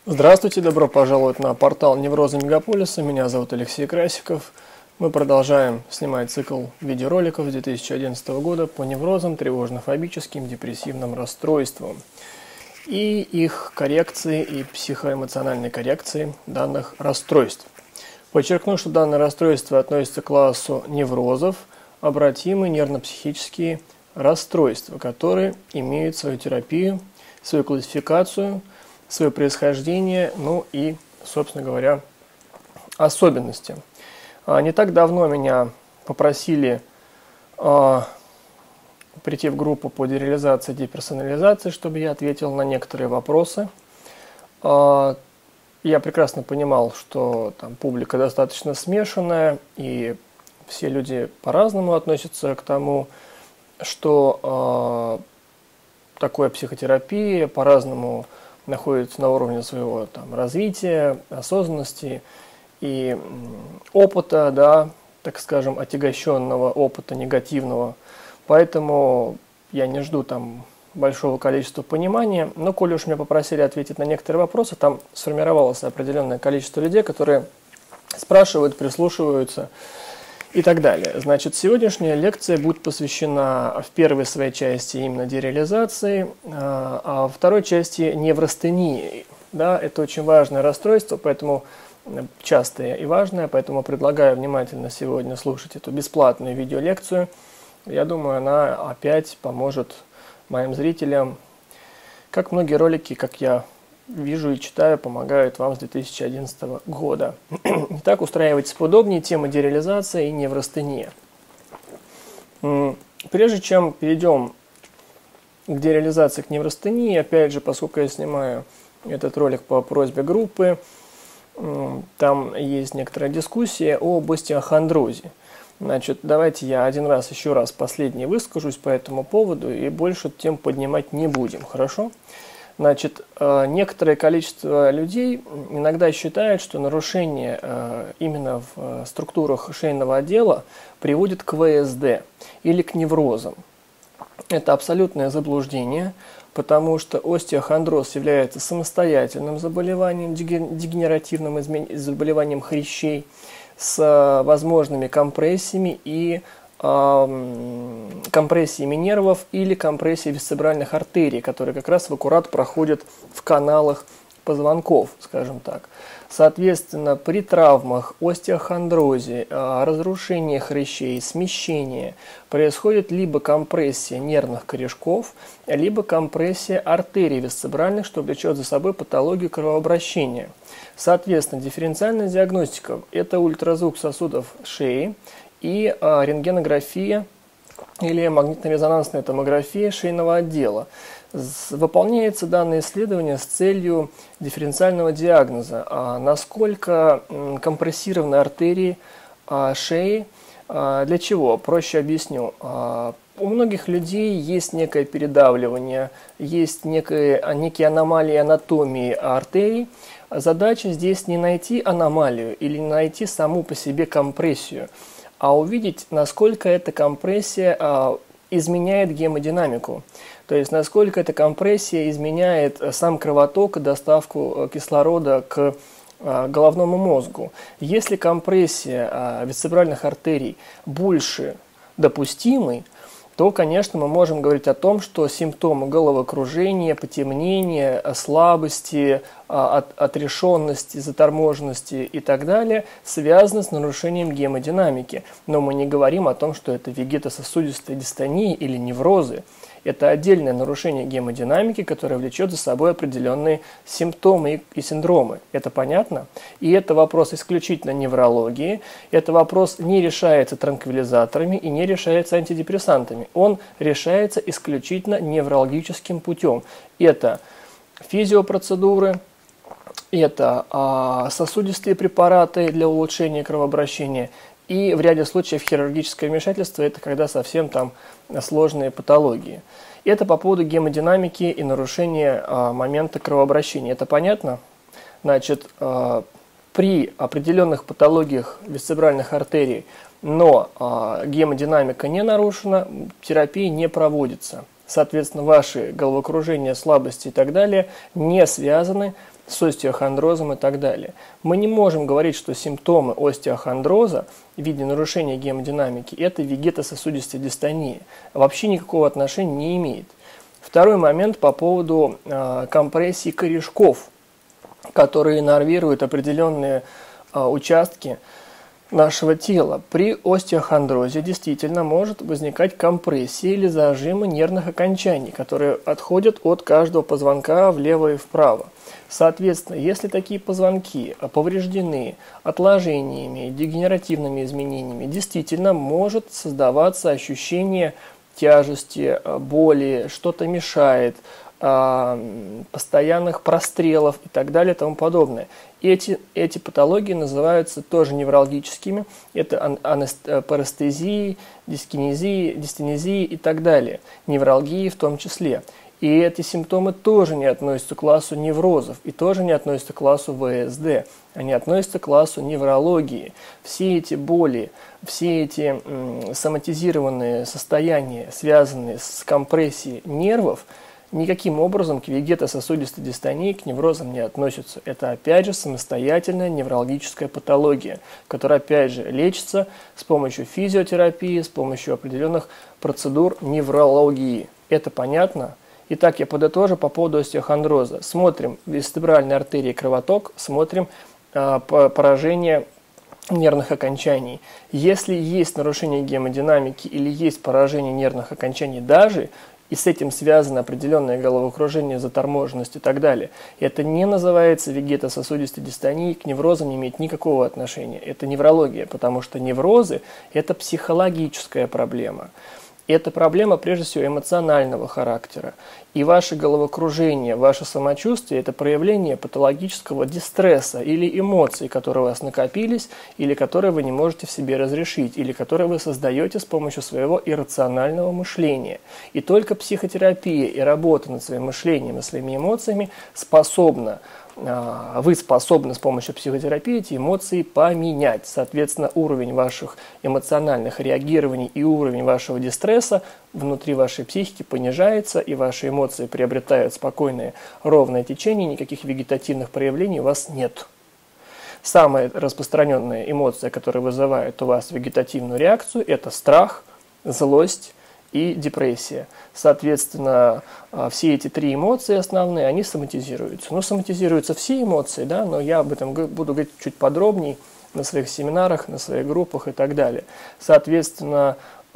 Здравствуйте, добро пожаловать на портал Неврозы Мегаполиса. Меня зовут Алексей Красиков. Мы продолжаем снимать цикл видеороликов 2011 года по неврозам, тревожно-фобическим, депрессивным расстройствам и их коррекции и психоэмоциональной коррекции данных расстройств. Подчеркну, что данное расстройство относится к классу неврозов, обратимые нервно-психические расстройства, которые имеют свою терапию, свою классификацию, свое происхождение, ну и, собственно говоря, особенности. Не так давно меня попросили прийти в группу по дереализации и деперсонализации, чтобы я ответил на некоторые вопросы. Я прекрасно понимал, что там публика достаточно смешанная, и все люди по-разному относятся к тому, что такое психотерапия, по-разному находится на уровне своего развития, осознанности и опыта, да, так скажем, отягощенного опыта негативного. Поэтому я не жду там большого количества понимания, но коли уж меня попросили ответить на некоторые вопросы, там сформировалось определенное количество людей, которые спрашивают, прислушиваются и так далее. Значит, сегодняшняя лекция будет посвящена в первой своей части именно дереализации, а во второй части неврастении. Да, это очень важное расстройство, поэтому частое и важное, поэтому предлагаю внимательно сегодня слушать эту бесплатную видеолекцию. Я думаю, она опять поможет моим зрителям, как многие ролики, как я вижу и читаю, помогают вам с 2011 года. Итак, устраивайтесь поудобнее. Тема дереализация и неврастения. Прежде чем перейдем к дереализации, к неврастении, опять же, поскольку я снимаю этот ролик по просьбе группы, там есть некоторая дискуссия об остеохондрозе. Значит, давайте я еще раз последний выскажусь по этому поводу и больше тем поднимать не будем, хорошо? Значит, некоторое количество людей иногда считают, что нарушение именно в структурах шейного отдела приводит к ВСД или к неврозам. Это абсолютное заблуждение, потому что остеохондроз является самостоятельным заболеванием, дегенеративным заболеванием хрящей с возможными компрессиями и компрессиями нервов или компрессией висцеральных артерий, которые как раз в аккурат проходят в каналах позвонков, скажем так. Соответственно, при травмах, остеохондрозе, разрушении хрящей, смещении происходит либо компрессия нервных корешков, либо компрессия артерий висцеральных, что влечет за собой патологию кровообращения. Соответственно, дифференциальная диагностика – это ультразвук сосудов шеи и рентгенография или магнитно-резонансная томография шейного отдела. Выполняется данное исследование с целью дифференциального диагноза, насколько компрессированы артерии шеи. Для чего? Проще объясню. У многих людей есть некое передавливание, есть некие аномалии анатомии артерий. Задача здесь не найти аномалию или не найти саму по себе компрессию, а увидеть, насколько эта компрессия изменяет гемодинамику. То есть, насколько эта компрессия изменяет сам кровоток и доставку кислорода к головному мозгу. Если компрессия висцеральных артерий больше допустимой, то, конечно, мы можем говорить о том, что симптомы головокружения, потемнения, слабости, отрешенности, заторможенности и так далее связаны с нарушением гемодинамики. Но мы не говорим о том, что это вегетососудистая дистония или неврозы. Это отдельное нарушение гемодинамики, которое влечет за собой определенные симптомы и синдромы. Это понятно? И это вопрос исключительно неврологии. Это вопрос не решается транквилизаторами и не решается антидепрессантами. Он решается исключительно неврологическим путем. Это физиопроцедуры, это сосудистые препараты для улучшения кровообращения. И в ряде случаев хирургическое вмешательство – это когда совсем там сложные патологии. Это по поводу гемодинамики и нарушения момента кровообращения. Это понятно? Значит, при определенных патологиях висцеральных артерий, но гемодинамика не нарушена, терапия не проводится. Соответственно, ваши головокружения, слабости и так далее не связаны с остеохондрозом и так далее. Мы не можем говорить, что симптомы остеохондроза в виде нарушения гемодинамики – это вегетососудистая дистония. Вообще никакого отношения не имеет. Второй момент по поводу компрессии корешков, которые иннервируют определенные участки нашего тела. При остеохондрозе действительно может возникать компрессия или зажимы нервных окончаний, которые отходят от каждого позвонка влево и вправо. Соответственно, если такие позвонки повреждены отложениями, дегенеративными изменениями, действительно может создаваться ощущение тяжести, боли, что-то мешает, постоянных прострелов и так далее и тому подобное. Эти патологии называются тоже неврологическими. Это парестезии, дистенезии и так далее. Невралгии в том числе. И эти симптомы тоже не относятся к классу неврозов и тоже не относятся к классу ВСД. Они относятся к классу неврологии. Все эти боли, все эти соматизированные состояния, связанные с компрессией нервов, никаким образом к вегетососудистой дистонии, к неврозам не относятся. Это, опять же, самостоятельная неврологическая патология, которая, опять же, лечится с помощью физиотерапии, с помощью определенных процедур неврологии. Это понятно? Итак, я подытожу по поводу остеохондроза. Смотрим вестибральной артерии кровоток, смотрим поражение нервных окончаний. Если есть нарушение гемодинамики или есть поражение нервных окончаний даже, и с этим связано определенное головокружение, заторможенность и так далее, это не называется вегетососудистой дистонией, к неврозам не имеет никакого отношения. Это неврология, потому что неврозы – это психологическая проблема. Это проблема, прежде всего, эмоционального характера. И ваше головокружение, ваше самочувствие – это проявление патологического дистресса или эмоций, которые у вас накопились, или которые вы не можете в себе разрешить, или которые вы создаете с помощью своего иррационального мышления. И только психотерапия и работа над своим мышлением и своими эмоциями вы способны с помощью психотерапии эти эмоции поменять. Соответственно, уровень ваших эмоциональных реагирований и уровень вашего дистресса внутри вашей психики понижается, и ваши эмоции приобретают спокойное, ровное течение, никаких вегетативных проявлений у вас нет. Самая распространенная эмоция, которая вызывает у вас вегетативную реакцию, это страх, злость и депрессия. Соответственно, все эти три эмоции основные, они соматизируются. Ну, соматизируются все эмоции, да, но я об этом буду говорить чуть подробнее на своих семинарах, на своих группах и так далее. Соответственно,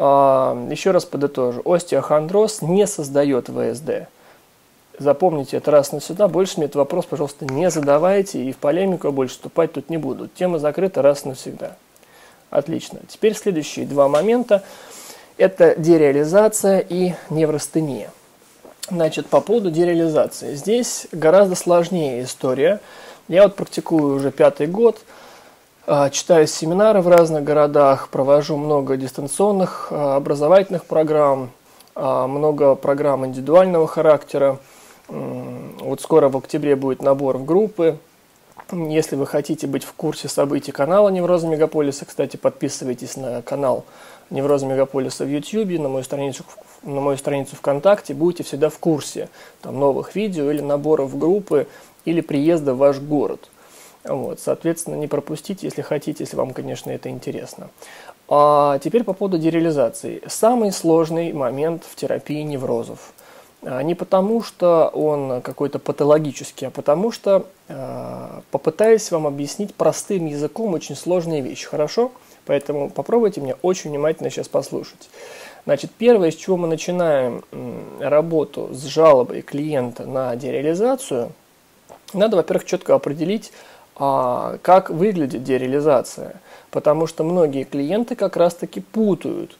еще раз подытожу, остеохондроз не создает ВСД. Запомните это раз навсегда, больше мне этот вопрос, пожалуйста, не задавайте, и в полемику больше вступать тут не буду. Тема закрыта раз навсегда. Отлично. Теперь следующие два момента. Это дереализация и неврастения. Значит, по поводу дереализации. Здесь гораздо сложнее история. Я вот практикую уже 5-й год, читаю семинары в разных городах, провожу много дистанционных образовательных программ, много программ индивидуального характера. Вот скоро в октябре будет набор в группы. Если вы хотите быть в курсе событий канала Неврозы Мегаполиса, кстати, подписывайтесь на канал Неврозы Мегаполиса в YouTube, на мою страницу ВКонтакте, будете всегда в курсе там, новых видео или наборов в группы, или приезда в ваш город. Вот, соответственно, не пропустите, если хотите, если вам, конечно, это интересно. А теперь по поводу дереализации. Самый сложный момент в терапии неврозов. Не потому, что он какой-то патологический, а потому что попытаюсь вам объяснить простым языком очень сложные вещи, хорошо? Поэтому попробуйте меня очень внимательно сейчас послушать. Значит, первое, с чего мы начинаем работу с жалобой клиента на дереализацию, надо, во-первых, четко определить, как выглядит дереализация. Потому что многие клиенты как раз-таки путают,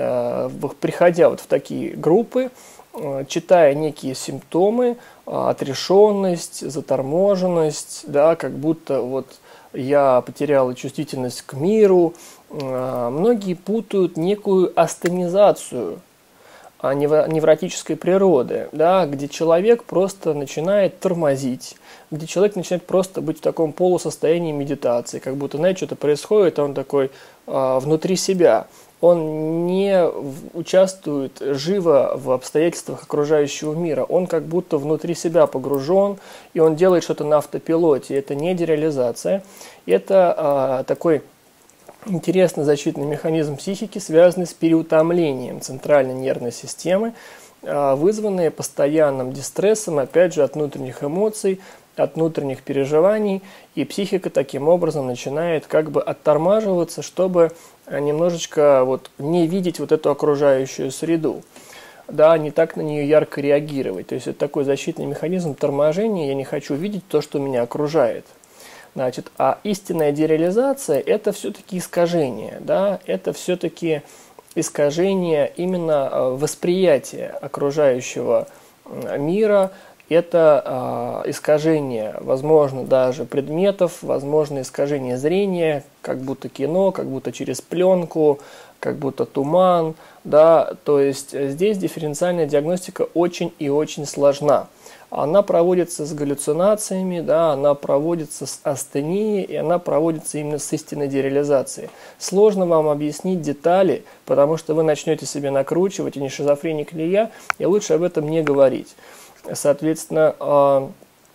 приходя вот в такие группы, читая некие симптомы, отрешенность, заторможенность, да, как будто вот я потеряла чувствительность к миру. Многие путают некую астенизацию невротической природы, да, где человек просто начинает тормозить, где человек начинает просто быть в таком полусостоянии медитации, как будто, знаете, что-то происходит, а он такой внутри себя. он не участвует живо в обстоятельствах окружающего мира. Он как будто внутри себя погружен, и он делает что-то на автопилоте. Это не дереализация. Это такой интересный защитный механизм психики, связанный с переутомлением центральной нервной системы, вызванные постоянным дистрессом, опять же, от внутренних эмоций, от внутренних переживаний, и психика таким образом начинает как бы оттормаживаться, чтобы немножечко вот не видеть вот эту окружающую среду, да, не так на нее ярко реагировать. То есть это такой защитный механизм торможения, я не хочу видеть то, что меня окружает. Значит, а истинная дереализация – это все-таки искажение, да, это все-таки искажение именно восприятия окружающего мира. Это искажение, возможно, даже предметов, возможно, искажение зрения, как будто кино, как будто через пленку, как будто туман. Да? То есть здесь дифференциальная диагностика очень и очень сложна. Она проводится с галлюцинациями, да, она проводится с астенией, и она проводится именно с истинной дереализацией. Сложно вам объяснить детали, потому что вы начнете себе накручивать, и не шизофреник ли я, и лучше об этом не говорить. Соответственно,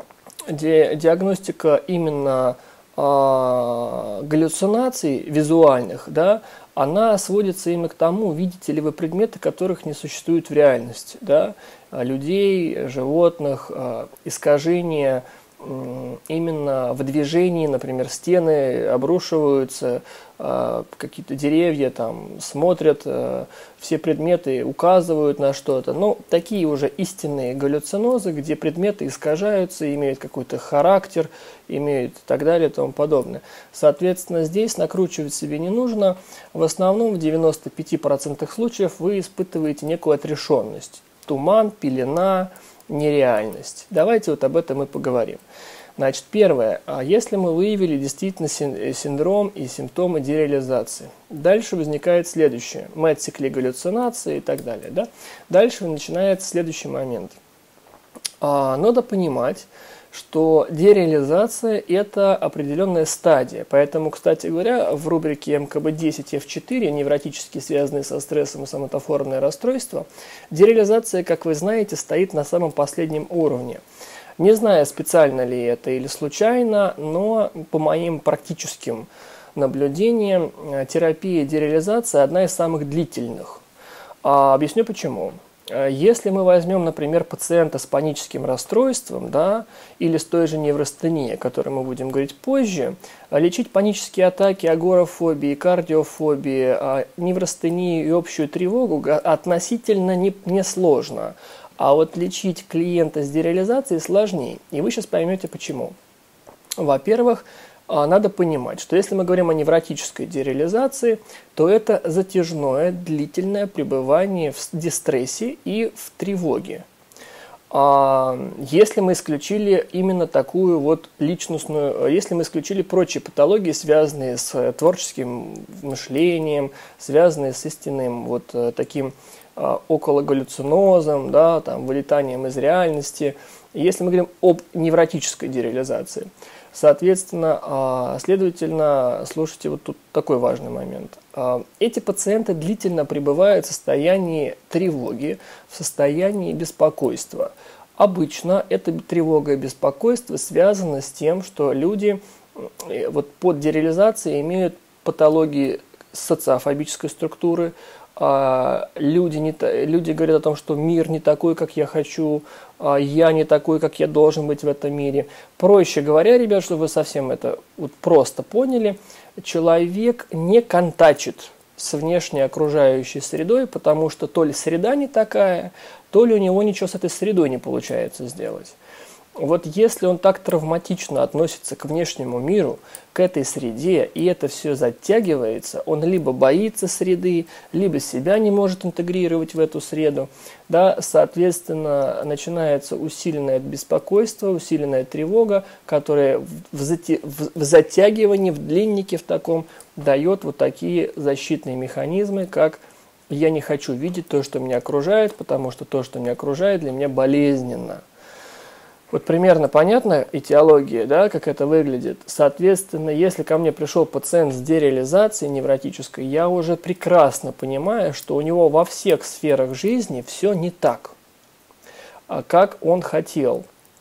диагностика именно галлюцинаций визуальных, да, она сводится именно к тому, видите ли вы предметы, которых не существует в реальности, да, людей, животных, искажения именно в движении, например, стены обрушиваются, какие-то деревья там смотрят, все предметы указывают на что-то. Ну, такие уже истинные галлюцинозы, где предметы искажаются, имеют какой-то характер, имеют и так далее и тому подобное. Соответственно, здесь накручивать себе не нужно. В основном в 95% случаев вы испытываете некую отрешенность. Туман, пелена, нереальность. Давайте вот об этом и поговорим. Значит, первое. Если мы выявили действительно синдром и симптомы дереализации, дальше возникает следующее. Мы отсекли галлюцинации и так далее. Да? Дальше начинается следующий момент. Надо понимать, что дереализация – это определенная стадия. Поэтому, кстати говоря, в рубрике МКБ-10F4 невротически связанные со стрессом и соматофорное расстройство, дереализация, как вы знаете, стоит на самом последнем уровне. Не знаю, специально ли это или случайно, но по моим практическим наблюдениям терапия дереализации одна из самых длительных. Объясню почему. Если мы возьмем, например, пациента с паническим расстройством, да, или с той же неврастенией, о которой мы будем говорить позже, лечить панические атаки, агорафобии, кардиофобии, неврастению и общую тревогу относительно несложно. А вот лечить клиента с дереализацией сложнее. И вы сейчас поймете почему. Во-первых, надо понимать, что если мы говорим о невротической дереализации, то это затяжное, длительное пребывание в дистрессе и в тревоге. Если мы исключили именно такую вот личностную, если мы исключили прочие патологии, связанные с творческим мышлением, связанные с истинным вот таким окологаллюцинозом, да, там, вылетанием из реальности, если мы говорим об невротической дереализации. Соответственно, следовательно, слушайте, вот тут такой важный момент. Эти пациенты длительно пребывают в состоянии тревоги, в состоянии беспокойства. Обычно эта тревога и беспокойство связано с тем, что люди вот под дереализацией имеют патологии социофобической структуры, люди говорят о том, что мир не такой, как я хочу, я не такой, как я должен быть в этом мире. Проще говоря, ребят, чтобы вы совсем это вот просто поняли, человек не контачит с внешней окружающей средой, потому что то ли среда не такая, то ли у него ничего с этой средой не получается сделать. Вот если он так травматично относится к внешнему миру, к этой среде, и это все затягивается, он либо боится среды, либо себя не может интегрировать в эту среду, да, соответственно, начинается усиленное беспокойство, усиленная тревога, которая в затягивании, в длиннике в таком дает вот такие защитные механизмы, как «я не хочу видеть то, что меня окружает, потому что то, что меня окружает, для меня болезненно». Вот примерно понятна этиология, да, как это выглядит. Соответственно, если ко мне пришел пациент с дереализацией невротической, я уже прекрасно понимаю, что у него во всех сферах жизни все не так, как он хотел.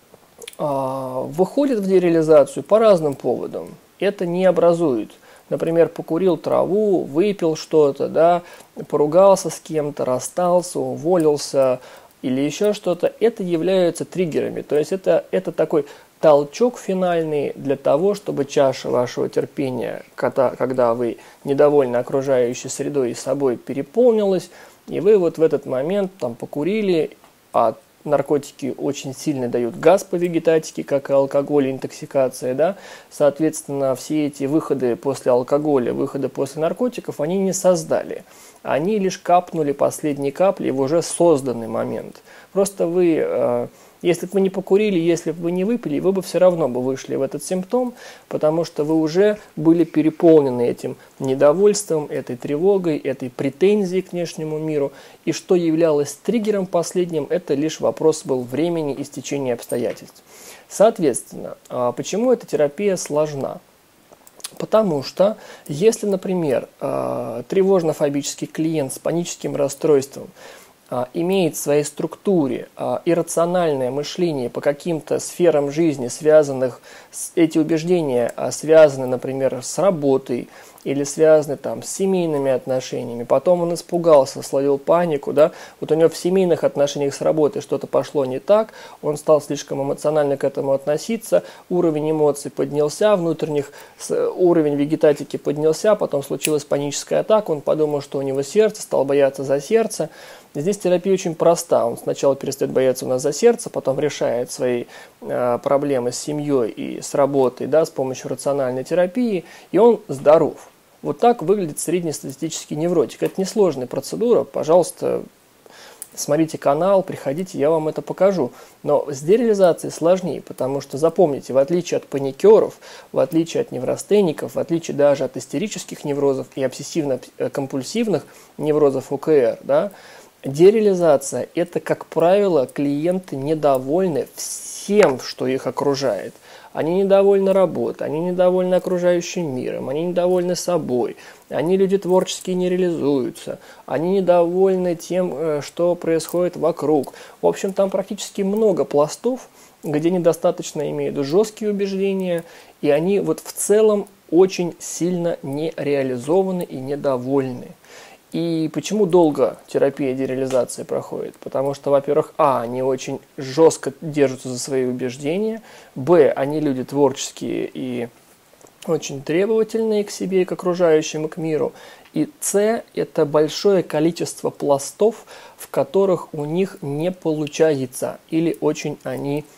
Выходит в дереализацию по разным поводам. Это не образует. Например, покурил траву, выпил что-то, да, поругался с кем-то, расстался, уволился или еще что-то. Это являются триггерами. То есть это такой толчок финальный для того, чтобы чаша вашего терпения, когда вы недовольны окружающей средой и собой, переполнилась, и вы вот в этот момент там покурили, а наркотики очень сильно дают газ по вегетатике, как и алкоголь, интоксикация, да, соответственно, все эти выходы после алкоголя, выходы после наркотиков, они не создали, они лишь капнули последние капли в уже созданный момент. Просто вы, если бы вы не покурили, если бы вы не выпили, вы бы все равно бы вышли в этот симптом, потому что вы уже были переполнены этим недовольством, этой тревогой, этой претензией к внешнему миру. И что являлось триггером последним, это лишь вопрос был времени и стечения обстоятельств. Соответственно, почему эта терапия сложна? Потому что, если, например, тревожно-фобический клиент с паническим расстройством имеет в своей структуре иррациональное мышление по каким-то сферам жизни, связанных эти убеждения связаны, например, с работой или связаны там с семейными отношениями, потом он испугался, словил панику, да, вот у него в семейных отношениях с работой что-то пошло не так, он стал слишком эмоционально к этому относиться, уровень эмоций поднялся, уровень вегетатики поднялся, потом случилась паническая атака, он подумал, что у него сердце, стал бояться за сердце. Здесь терапия очень проста. Он сначала перестает бояться у нас за сердце, потом решает свои проблемы с семьей и с работой, да, с помощью рациональной терапии, и он здоров. Вот так выглядит среднестатистический невротик. Это несложная процедура. Пожалуйста, смотрите канал, приходите, я вам это покажу. Но с дереализацией сложнее, потому что, запомните, в отличие от паникеров, в отличие от неврастеников, в отличие даже от истерических неврозов и обсессивно-компульсивных неврозов ОКР, да, дереализация – это, как правило, клиенты недовольны всем, что их окружает. Они недовольны работой, они недовольны окружающим миром, они недовольны собой, они люди творческие не реализуются, они недовольны тем, что происходит вокруг. В общем, там практически много пластов, где недостаточно имеют жесткие убеждения, и они вот в целом очень сильно не реализованы и недовольны. И почему долго терапия дереализации проходит? Потому что, во-первых, они очень жестко держатся за свои убеждения, они люди творческие и очень требовательные к себе, и к окружающим, и к миру, и это большое количество пластов, в которых у них не получается, или очень они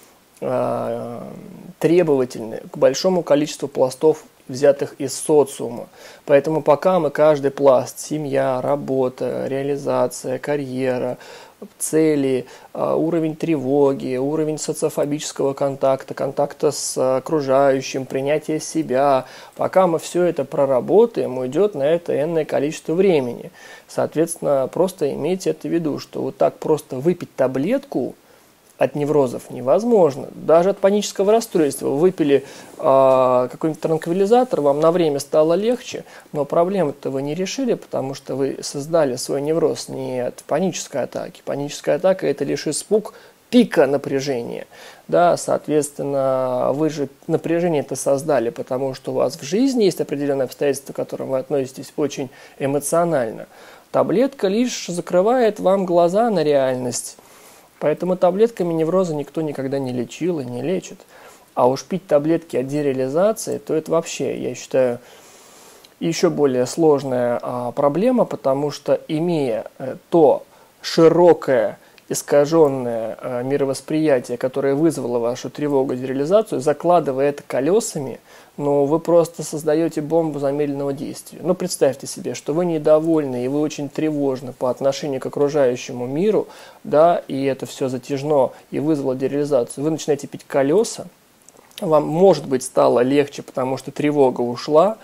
требовательны к большому количеству пластов, взятых из социума. Поэтому пока мы каждый пласт, семья, работа, реализация, карьера, цели, уровень тревоги, уровень социофобического контакта с окружающим, принятие себя, пока мы все это проработаем, уйдет на это энное количество времени. Соответственно, просто имейте это в виду, что вот так просто выпить таблетку от неврозов невозможно. Даже от панического расстройства. Вы выпили какой-нибудь транквилизатор, вам на время стало легче, но проблему-то вы не решили, потому что вы создали свой невроз не от панической атаки. Паническая атака – это лишь испуг пика напряжения. Да, соответственно, вы же напряжение это создали, потому что у вас в жизни есть определенные обстоятельства, к которым вы относитесь очень эмоционально. Таблетка лишь закрывает вам глаза на реальность. Поэтому таблетками невроза никто никогда не лечил и не лечит. А уж пить таблетки от дереализации, то это вообще, я считаю, еще более сложная проблема, потому что, имея то широкое, искаженное мировосприятие, которое вызвало вашу тревогу, дереализацию, закладывая это колесами, вы просто создаете бомбу замедленного действия. Представьте себе, что вы недовольны и вы очень тревожны по отношению к окружающему миру, да, и это все затяжно и вызвало дереализацию. Вы начинаете пить колеса, вам, может быть, стало легче, потому что тревога ушла,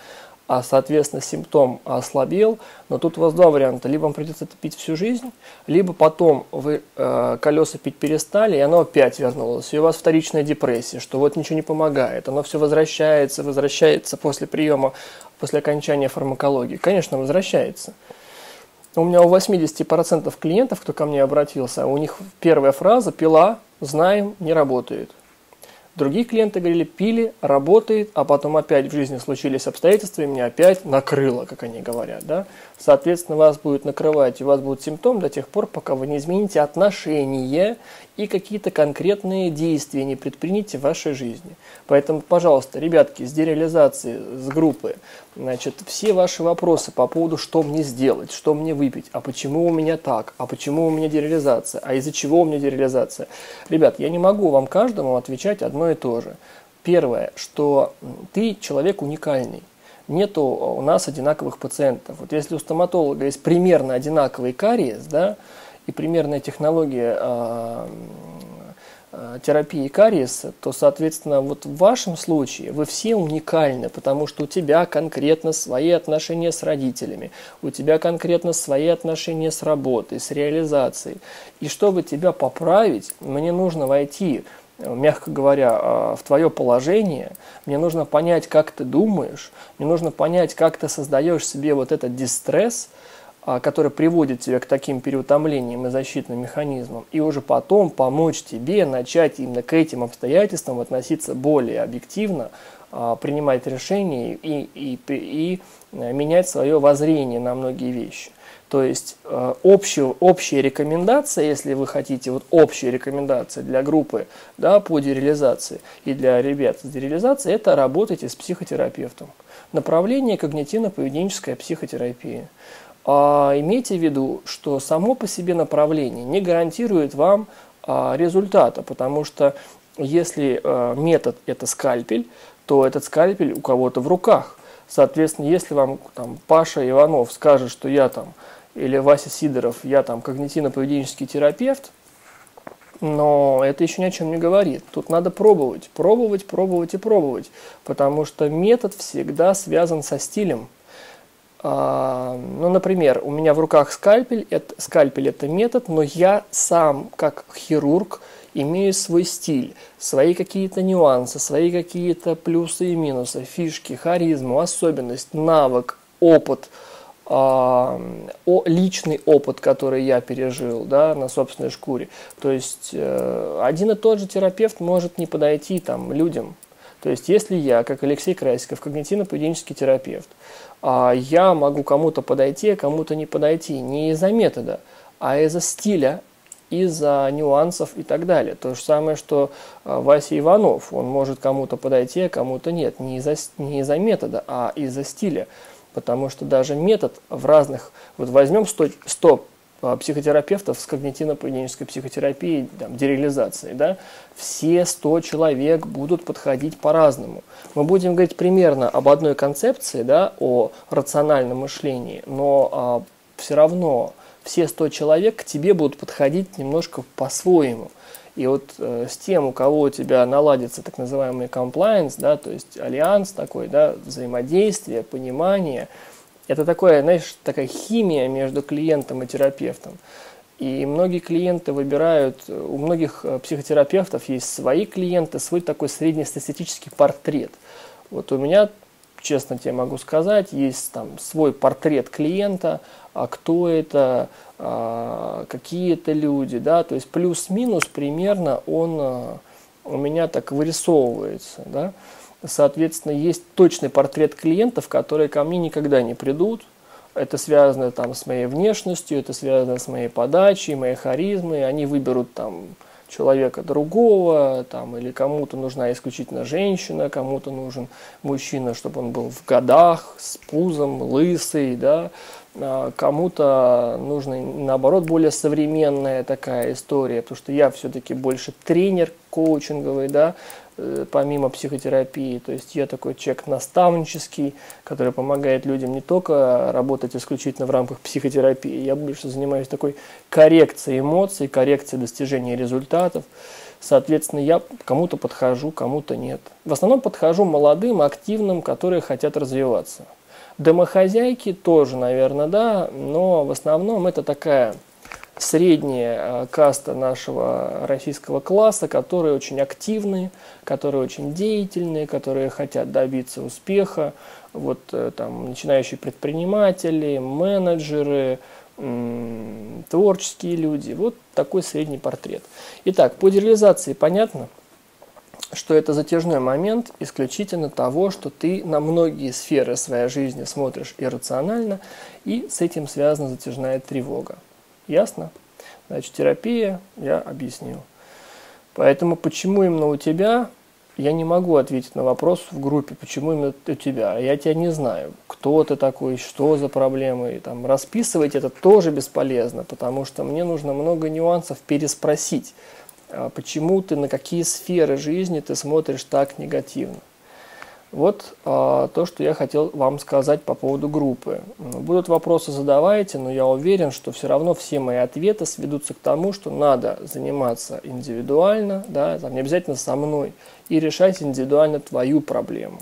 а, соответственно, симптом ослабел, но тут у вас два варианта. Либо вам придется это пить всю жизнь, либо потом вы колеса пить перестали, и оно опять вернулось. И у вас вторичная депрессия, что вот ничего не помогает. Оно все возвращается после приема, после окончания фармакологии. Конечно, возвращается. У меня у 80% клиентов, кто ко мне обратился, у них первая фраза «пила, знаем, не работает». Другие клиенты говорили, пили, работает, а потом опять в жизни случились обстоятельства, и меня опять накрыло, как они говорят. Да? Соответственно, вас будет накрывать, и у вас будут симптомы до тех пор, пока вы не измените отношения и какие-то конкретные действия не предприняте в вашей жизни. Поэтому, пожалуйста, ребятки, с дереализации, с группы, значит, все ваши вопросы по поводу, что мне сделать, что мне выпить, а почему у меня так, а почему у меня дереализация, а из-за чего у меня дереализация. Ребят, я не могу вам каждому отвечать одно и то же. Первое, что ты человек уникальный. Нету у нас одинаковых пациентов. Вот если у стоматолога есть примерно одинаковый кариес, да, и примерная технология терапии кариеса, то, соответственно, вот в вашем случае вы все уникальны, потому что у тебя конкретно свои отношения с родителями, у тебя конкретно свои отношения с работой, с реализацией. И чтобы тебя поправить, мне нужно войти, мягко говоря, в твое положение, мне нужно понять, как ты думаешь, мне нужно понять, как ты создаешь себе вот этот дистресс, который приводит тебя к таким переутомлениям и защитным механизмам, и уже потом помочь тебе начать именно к этим обстоятельствам относиться более объективно, принимать решения и менять свое воззрение на многие вещи. То есть общая рекомендация, если вы хотите, вот общая рекомендация для группы, да, по дереализации и для ребят с дереализацией, это работайте с психотерапевтом. Направление когнитивно-поведенческая психотерапия. Имейте в виду, что само по себе направление не гарантирует вам результата, потому что если метод это скальпель, то этот скальпель у кого-то в руках. Соответственно, если вам там, Паша Иванов скажет, что я там, или Вася Сидоров, я там когнитивно-поведенческий терапевт, но это еще ни о чем не говорит. Тут надо пробовать, пробовать, пробовать и пробовать, потому что метод всегда связан со стилем. Ну, например, у меня в руках скальпель это метод, но я сам, как хирург, имею свой стиль, свои какие-то нюансы, свои какие-то плюсы и минусы, фишки, харизму, особенность, навык, опыт, личный опыт, который я пережил, да, на собственной шкуре. То есть один и тот же терапевт может не подойти там, людям. То есть если я, как Алексей Красиков, когнитивно-поведенческий терапевт, я могу кому-то подойти, а кому-то не подойти. Не из-за метода, а из-за стиля, из-за нюансов и так далее. То же самое, что Вася Иванов. Он может кому-то подойти, а кому-то нет. Не из-за метода, а из-за стиля. Потому что даже метод в разных... Вот возьмем 100 психотерапевтов с когнитивно-поведенческой психотерапией, там, дереализацией, да, все 100 человек будут подходить по-разному. Мы будем говорить примерно об одной концепции, да, о рациональном мышлении, но все равно все 100 человек к тебе будут подходить немножко по-своему. И вот с тем, у кого у тебя наладится так называемый compliance, да, то есть альянс такой, да, взаимодействие, понимание, это такое, знаешь, такая химия между клиентом и терапевтом. И многие клиенты выбирают, у многих психотерапевтов есть свои клиенты, свой такой среднестатистический портрет. Вот у меня, честно тебе могу сказать, есть там свой портрет клиента, а кто это, какие это люди, да, то есть плюс-минус примерно он у меня так вырисовывается, да. Соответственно, есть точный портрет клиентов, которые ко мне никогда не придут. Это связано там, с моей внешностью, это связано с моей подачей, моей харизмой. Они выберут там, человека другого, там, или кому-то нужна исключительно женщина, кому-то нужен мужчина, чтобы он был в годах, с пузом, лысый, да. Кому-то нужна, наоборот, более современная такая история, потому что я все-таки больше тренер коучинговый, да, помимо психотерапии. То есть я такой человек наставнический, который помогает людям не только работать исключительно в рамках психотерапии, я больше занимаюсь такой коррекцией эмоций, коррекцией достижения результатов. Соответственно, я кому-то подхожу, кому-то нет. В основном подхожу молодым, активным, которые хотят развиваться. Домохозяйки тоже, наверное, да, но в основном это такая средняя каста нашего российского класса, которые очень активные, которые очень деятельные, которые хотят добиться успеха. Вот там начинающие предприниматели, менеджеры, творческие люди. Вот такой средний портрет. Итак, по дереализации понятно, что это затяжной момент исключительно того, что ты на многие сферы своей жизни смотришь иррационально, и с этим связана затяжная тревога. Ясно? Значит, терапия я объяснил. Поэтому почему именно у тебя, я не могу ответить на вопрос в группе, почему именно у тебя. Я тебя не знаю, кто ты такой, что за проблемы. И там расписывать это тоже бесполезно, потому что мне нужно много нюансов переспросить. Почему ты, на какие сферы жизни ты смотришь так негативно. Вот то, что я хотел вам сказать по поводу группы. Будут вопросы, задавайте, но я уверен, что все равно все мои ответы сведутся к тому, что надо заниматься индивидуально, да, там не обязательно со мной, и решать индивидуально твою проблему.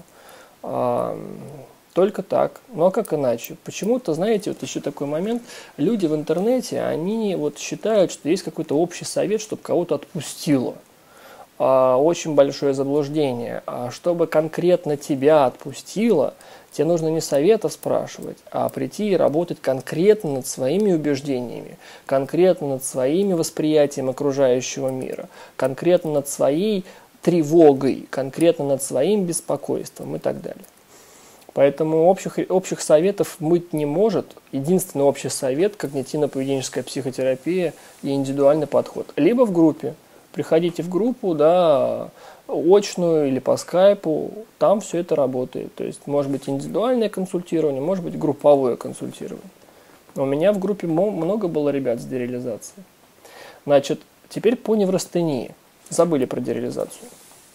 Только так. Ну а как иначе? Почему-то, знаете, вот еще такой момент, люди в интернете, они вот считают, что есть какой-то общий совет, чтобы кого-то отпустило. Очень большое заблуждение. Чтобы конкретно тебя отпустило, тебе нужно не советов спрашивать, а прийти и работать конкретно над своими убеждениями, конкретно над своим восприятием окружающего мира, конкретно над своей тревогой, конкретно над своим беспокойством и так далее. Поэтому общих советов быть не может. Единственный общий совет – когнитивно-поведенческая психотерапия и индивидуальный подход. Либо в группе. Приходите в группу, да, очную или по скайпу, там все это работает. То есть может быть индивидуальное консультирование, может быть групповое консультирование. У меня в группе много было ребят с дереализацией. Значит, теперь по неврастении. Забыли про дереализацию.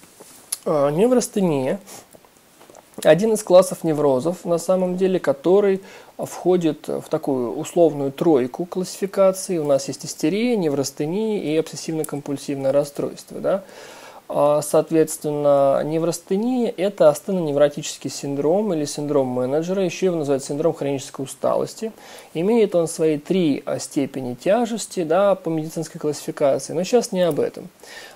Неврастения – один из классов неврозов, на самом деле, который входит в такую условную тройку классификации. У нас есть истерия, неврастения и обсессивно-компульсивное расстройство. Да? Соответственно, неврастения – это астеноневротический синдром или синдром менеджера, еще его называют синдром хронической усталости. Имеет он свои 3 степени тяжести, да, по медицинской классификации, но сейчас не об этом.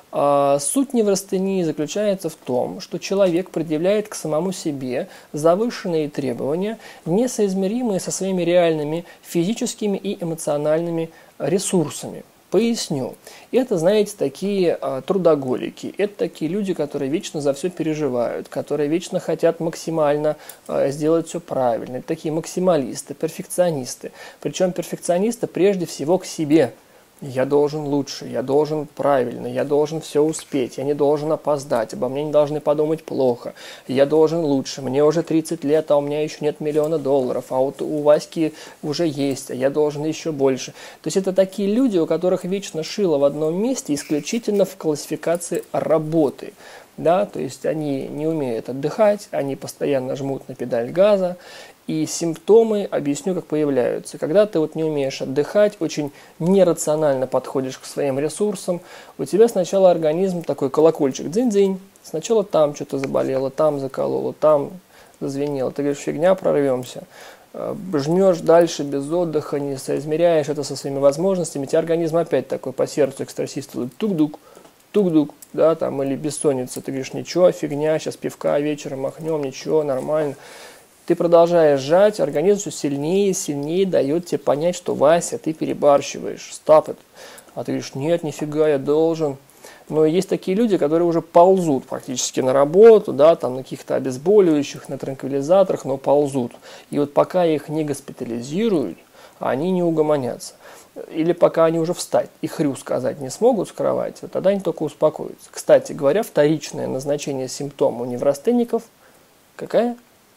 Суть неврастении заключается в том, что человек предъявляет к самому себе завышенные требования, несоизмеримые со своими реальными физическими и эмоциональными ресурсами. Поясню. Это, знаете, такие трудоголики, это такие люди, которые вечно за все переживают, которые вечно хотят максимально сделать все правильно. Это такие максималисты, перфекционисты. Причем перфекционисты прежде всего к себе. Я должен лучше, я должен правильно, я должен все успеть, я не должен опоздать, обо мне не должны подумать плохо, я должен лучше, мне уже 30 лет, а у меня еще нет $1 миллиона, а вот у Васьки уже есть, а я должен еще больше. То есть это такие люди, у которых вечно шило в одном месте, исключительно в классификации работы. Да? То есть они не умеют отдыхать, они постоянно жмут на педаль газа. И симптомы, объясню, как появляются. Когда ты вот не умеешь отдыхать, очень нерационально подходишь к своим ресурсам, у тебя сначала организм такой колокольчик, дзынь-дзынь, сначала там что-то заболело, там закололо, там зазвенело. Ты говоришь, фигня, прорвемся. Жмешь дальше без отдыха, не соизмеряешь это со своими возможностями, у тебя организм опять такой по сердцу экстрасисту, тук-дук, тук-дук, да, там, или бессонница. Ты говоришь, ничего, фигня, сейчас пивка вечером махнем, ничего, нормально. Ты продолжаешь жать, организм все сильнее и сильнее дает тебе понять, что, Вася, ты перебарщиваешь, stop it. А ты говоришь, нет, нифига, я должен. Но есть такие люди, которые уже ползут практически на работу, да, там на каких-то обезболивающих, на транквилизаторах, но ползут. И вот пока их не госпитализируют, они не угомонятся. Или пока они уже встать и хрю сказать не смогут с кровати, тогда они только успокоятся. Кстати говоря, вторичное назначение симптома у неврастенников какая?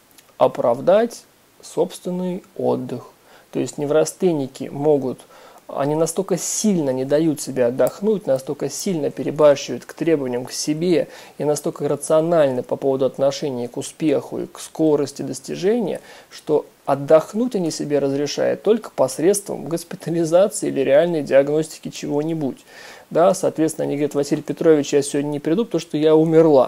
Оправдать собственный отдых. То есть неврастенники могут, они настолько сильно не дают себе отдохнуть, настолько сильно перебарщивают к требованиям к себе и настолько рациональны по поводу отношения к успеху и к скорости достижения, что отдохнуть они себе разрешают только посредством госпитализации или реальной диагностики чего-нибудь. Да, соответственно, они говорят, Василий Петрович, я сегодня не приду, потому что я умерла.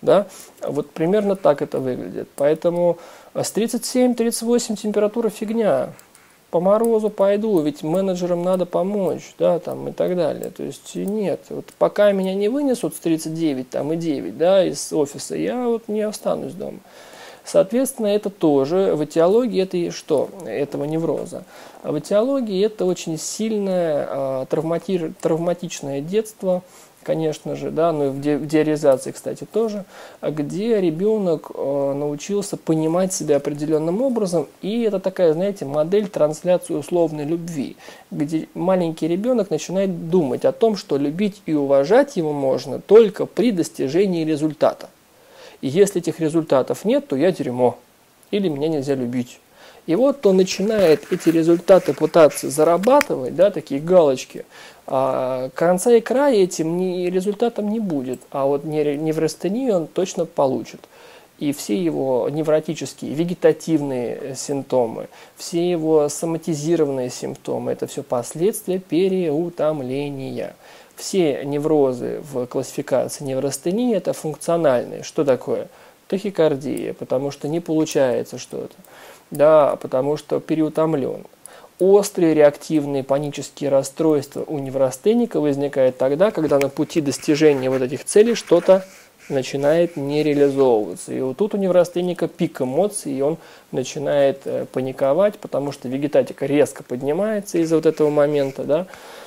Да? Вот примерно так это выглядит. Поэтому с 37-38 температура фигня. По морозу пойду, ведь менеджерам надо помочь, да, там и так далее. То есть нет, вот пока меня не вынесут с 39 там, и 9, да, из офиса, я вот не останусь дома. Соответственно, это тоже в этиологии это и что? Этого невроза. А в этиологии это очень сильное травматичное детство, конечно же, да, ну и в диаризации, кстати, тоже, где ребенок научился понимать себя определенным образом, и это такая, знаете, модель трансляции условной любви, где маленький ребенок начинает думать о том, что любить и уважать его можно только при достижении результата. И если этих результатов нет, то я дерьмо, или меня нельзя любить. И вот он начинает эти результаты пытаться зарабатывать, да, такие галочки, а конца и края этим результатом не будет, а вот неврастению он точно получит. И все его невротические, вегетативные симптомы, все его соматизированные симптомы, это все последствия переутомления. Все неврозы в классификации неврастении это функциональные. Что такое? Тахикардия, потому что не получается что-то. Да, потому что переутомлен. Острые реактивные панические расстройства у неврастенника возникают тогда, когда на пути достижения вот этих целей что-то начинает не реализовываться. И вот тут у неврастенника пик эмоций, и он начинает паниковать, потому что вегетатика резко поднимается из-за вот этого момента, да,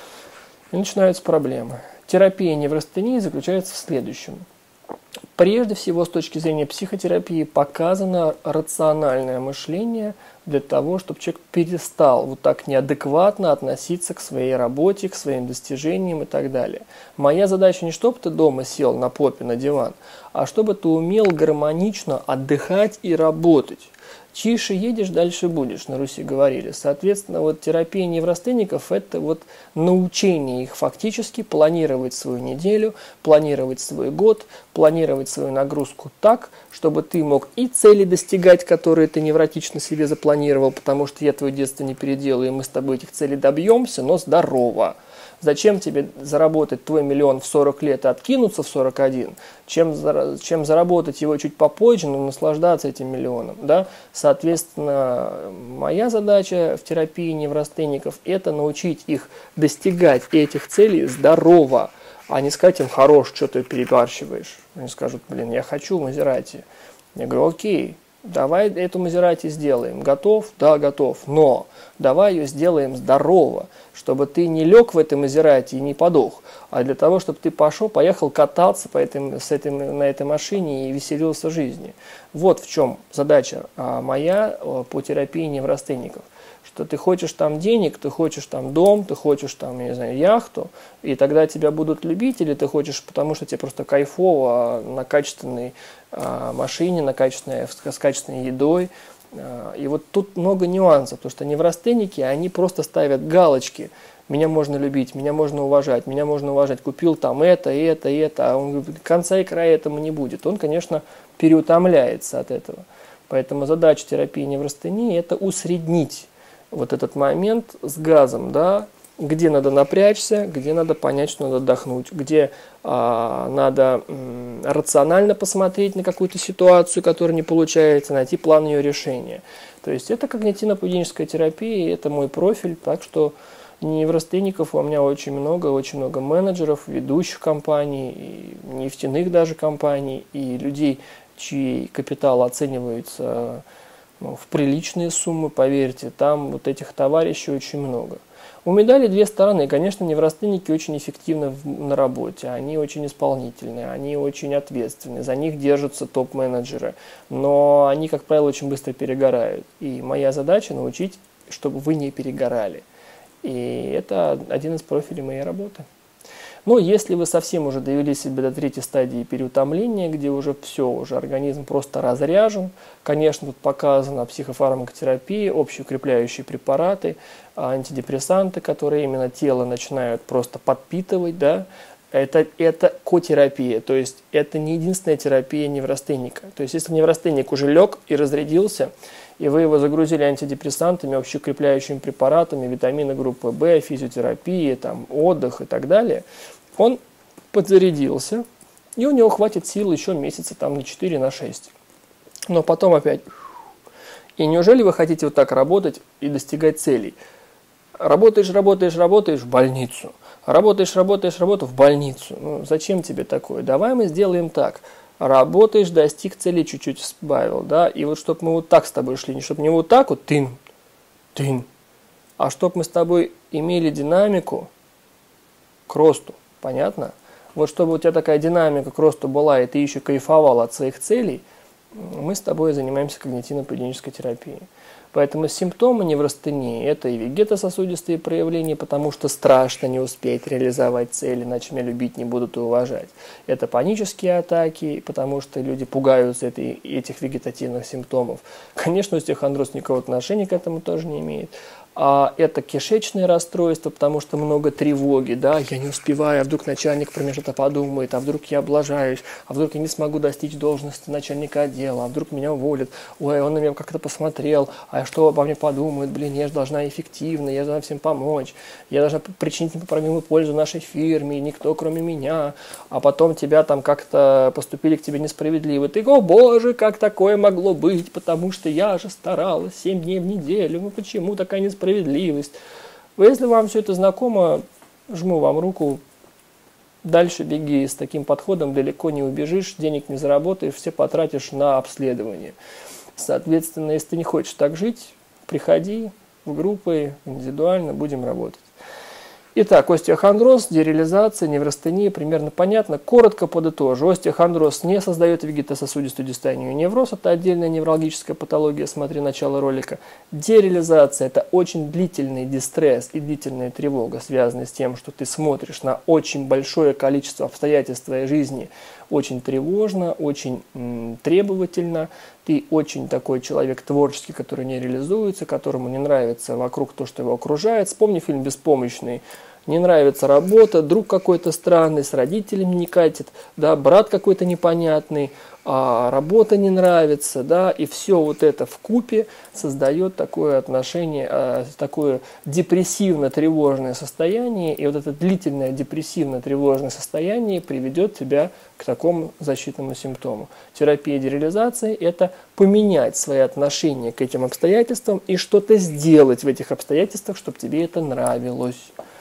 и начинаются проблемы. Терапия неврастении заключается в следующем. Прежде всего, с точки зрения психотерапии, показано рациональное мышление для того, чтобы человек перестал вот так неадекватно относиться к своей работе, к своим достижениям и так далее. Моя задача не чтобы ты дома сел на попе на диван, а чтобы ты умел гармонично отдыхать и работать. Тише едешь, дальше будешь, на Руси говорили. Соответственно, вот терапия неврастенников – это вот научение их фактически планировать свою неделю, планировать свой год, планировать свою нагрузку так, чтобы ты мог и цели достигать, которые ты невротично себе запланировал, потому что я твое детство не переделаю, и мы с тобой этих целей добьемся, но здорово. Зачем тебе заработать твой миллион в 40 лет и откинуться в 41, чем заработать его чуть попозже, но наслаждаться этим миллионом. Да? Соответственно, моя задача в терапии неврастенников – это научить их достигать этих целей здорово, а не сказать им: хорош, что ты перебарщиваешь. Они скажут: блин, я хочу Мазерати. Я говорю: окей. Давай эту Мазерати сделаем. Готов? Да, готов. Но давай ее сделаем здорово, чтобы ты не лег в этой Мазерати и не подох, а для того, чтобы ты поехал кататься на этой машине и веселился жизни. Вот в чем задача моя по терапии неврастенников. Что ты хочешь там денег, ты хочешь там дом, ты хочешь там, я не знаю, яхту, и тогда тебя будут любить, или ты хочешь, потому что тебе просто кайфово на качественной машине, с качественной едой. И вот тут много нюансов, потому что неврастенники, они просто ставят галочки. Меня можно любить, меня можно уважать, купил там это, а он говорит, конца и края этому не будет. Он, конечно, переутомляется от этого. Поэтому задача терапии неврастении – это усреднить вот этот момент с газом, да, где надо напрячься, где надо понять, что надо отдохнуть, где надо рационально посмотреть на какую-то ситуацию, которая не получается, найти план ее решения. То есть это когнитивно-поведенческая терапия, это мой профиль, так что неврастенников у меня очень много менеджеров, ведущих компаний, и нефтяных даже компаний, и людей, чьи капиталы оцениваются в приличные суммы, поверьте, там вот этих товарищей очень много. У медали две стороны. И, конечно, неврастенники очень эффективны на работе, они очень исполнительные, они очень ответственны, за них держатся топ-менеджеры, но они, как правило, очень быстро перегорают. И моя задача научить, чтобы вы не перегорали. И это один из профилей моей работы. Но если вы совсем уже довели себя до третьей стадии переутомления, где уже все, уже организм просто разряжен, конечно, тут показана психофармакотерапия, общеукрепляющие препараты, антидепрессанты, которые именно тело начинают просто подпитывать, да, это котерапия, то есть это не единственная терапия неврастенника. То есть если неврастенник уже лег и разрядился, и вы его загрузили антидепрессантами, общеукрепляющими препаратами, витамины группы В, физиотерапия, там, отдых и так далее, он подзарядился, И у него хватит сил еще месяца там на 4, на 6. Но потом опять. И неужели вы хотите вот так работать и достигать целей? Работаешь в больницу. Работаешь в больницу. Ну, зачем тебе такое? Давай мы сделаем так. Работаешь, достиг цели, чуть-чуть сбавил, да, и вот чтобы мы вот так с тобой шли, не чтобы не вот так вот, тын, а чтобы мы с тобой имели динамику к росту, понятно? Вот чтобы у тебя такая динамика к росту была, и ты еще кайфовал от своих целей, мы с тобой занимаемся когнитивно-поведенческой терапией. Поэтому симптомы неврастении – это и вегетососудистые проявления, потому что страшно не успеть реализовать цель, иначе меня любить не будут и уважать. Это панические атаки, потому что люди пугаются этих вегетативных симптомов. Конечно, остеохондроз никакого отношения к этому тоже не имеет. А это кишечное расстройство, потому что много тревоги, да, я не успеваю, а вдруг начальник про меня что-то подумает, а вдруг я облажаюсь, а вдруг я не смогу достичь должности начальника отдела, а вдруг меня уволят, ой, он на меня как-то посмотрел, а что обо мне подумают, блин, я же должна эффективно, я должна всем помочь, я должна причинить непоправимую пользу нашей фирме, никто кроме меня, а потом тебя там как-то поступили к тебе несправедливо, ты, о боже, как такое могло быть, потому что я же старалась 7 дней в неделю, ну почему такая несправедливость? Если вам все это знакомо, жму вам руку, дальше беги, с таким подходом далеко не убежишь, денег не заработаешь, все потратишь на обследование. Соответственно, если ты не хочешь так жить, приходи в группы, индивидуально, будем работать. Итак, остеохондроз, дереализация, неврастения, примерно понятно. Коротко подытожу. Остеохондроз не создает вегетососудистую дистонию и невроз, это отдельная неврологическая патология, смотри начало ролика. Дереализация – это очень длительный дистресс и длительная тревога, связанная с тем, что ты смотришь на очень большое количество обстоятельств твоей жизни, очень тревожно, очень требовательно. Ты очень такой человек творческий, который не реализуется, которому не нравится вокруг то, что его окружает. Вспомни фильм «Беспомощный». Не нравится работа, друг какой-то странный, с родителями не катит, да, брат какой-то непонятный, а работа не нравится, да, и все вот это вкупе создает такое отношение, такое депрессивно-тревожное состояние, и вот это длительное депрессивно-тревожное состояние приведет тебя к такому защитному симптому. Терапия дереализации – это поменять свои отношения к этим обстоятельствам и что-то сделать в этих обстоятельствах, чтобы тебе это нравилось.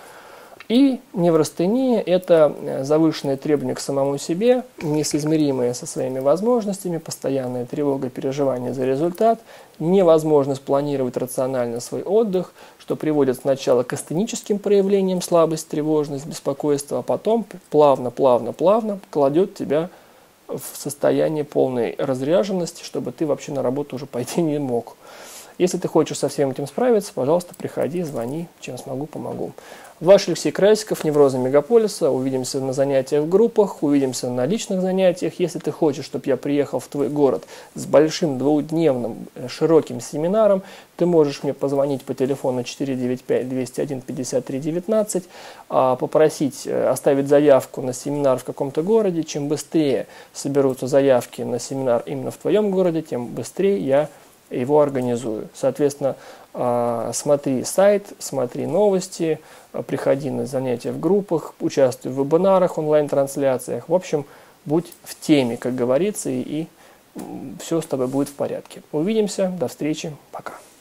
И неврастения – это завышенные требования к самому себе, несоизмеримые со своими возможностями, постоянная тревога, переживание за результат, невозможность планировать рационально свой отдых, что приводит сначала к астеническим проявлениям слабость, тревожность, беспокойство, а потом плавно кладет тебя в состояние полной разряженности, чтобы ты вообще на работу уже пойти не мог. Если ты хочешь со всем этим справиться, пожалуйста, приходи, звони, чем смогу, помогу. Ваш Алексей Красиков, неврозы мегаполиса. Увидимся на занятиях в группах, увидимся на личных занятиях. Если ты хочешь, чтобы я приехал в твой город с большим двухдневным широким семинаром, ты можешь мне позвонить по телефону 495-201-53-19, попросить оставить заявку на семинар в каком-то городе. Чем быстрее соберутся заявки на семинар именно в твоем городе, тем быстрее я его организую. Соответственно, смотри сайт, смотри новости, приходи на занятия в группах, участвуй в вебинарах, онлайн-трансляциях. В общем, будь в теме, как говорится, и все с тобой будет в порядке. Увидимся, до встречи, пока.